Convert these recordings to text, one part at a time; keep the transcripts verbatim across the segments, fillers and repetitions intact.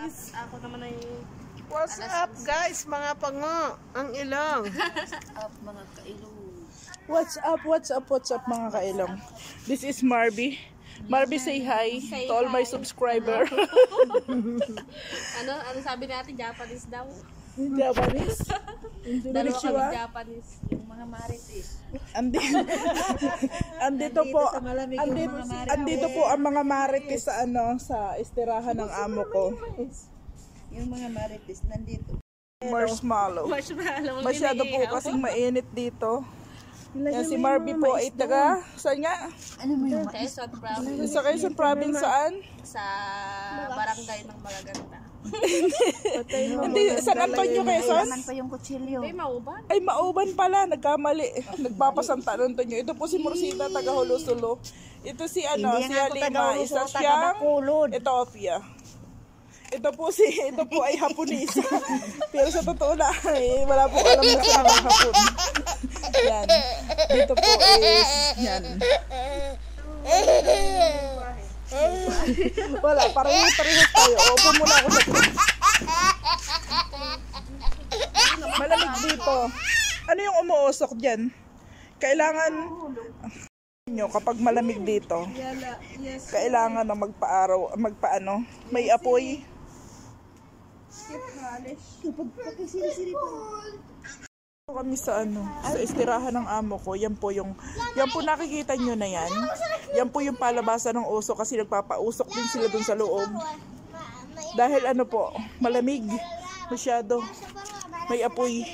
Tapos ako naman ay... What's up guys, mga pango, ang ilong. What's up mga kailong? What's up, what's up, what's up mga kailong? This is Marby. Marby, say hi say to all hi. my subscriber. ano, ano sabi natin? Japanese daw? Japanese? Dalawa kami Japanese. Yung mga Marites. Andito, andito po, andito, andito po ang mga Marites sa ano, sa Esteraha ng amo ko. Yung mga Marites nandito. Marshmallow. Marshmallow. Masyado po kasing mainit dito. Yan si Marby po ay taga, saan nga? Ano mo yung Quezon Province. Sa Quezon Province saan? Sa barangay ng Malaganda. Hindi, San Antonio, Quezon? Kailangan pa yung kutsilyo. Ay, mauban. Ay, Mauban pala, nagkamali. Nagpapasanta San Antonio. Ito po si Morsita, taga Hulusulo. Ito si ano, si Halima, isa siyang Ethiopia. Ito po si, ito po ay Haponesa. Pero sa totoo na, eh, wala po alam na sa mga Hapon. Yan. Dito po is, yan. Wala, pareho-pareho tayo. Opo muna ako sa malamig dito. Ano yung umuusok dyan? Kailangan nyo kapag malamig dito, kailangan na magpa-araw, magpaano, may apoy. Kapag pakisirisiri po. Kami sa ano, sa Esteraha ng amo ko. Yan po yung, yan po nakikita nyo na yan. Yan po yung palabasan ng uso kasi nagpapausok din sila dun sa loob. Dahil ano po, malamig. Masyado. May apoy.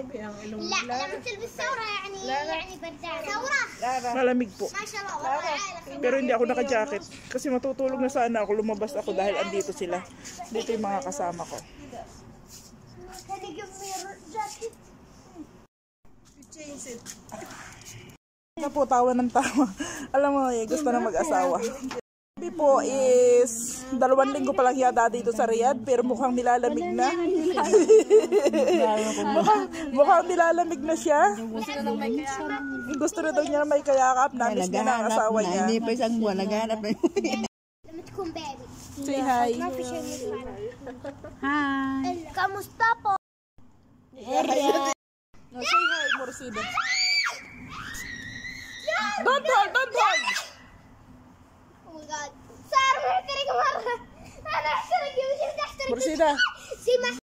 Malamig po. Pero hindi ako naka-jacket. Kasi matutulog na sana ako. Lumabas ako dahil andito sila. Dito yung mga kasama ko. Ito po, tawa ng tawa. Alam mo, eh, gusto na mag-asawa. Sabi po is, dalawang linggo pa lang yata dito sa Riyadh, pero mukhang nilalamig na. mukhang, mukhang nilalamig na siya. Gusto na daw niya na may kayakap. Namiss niya na ang asawa niya. Hindi pa isang buwan, naghanap na. Say hi. Hi. Kamusta po? No, say hi, Morsida. Don't hold, don't hold! Oh my god. Sir, may tinig mo. Ano, sir, yung Morsida. Si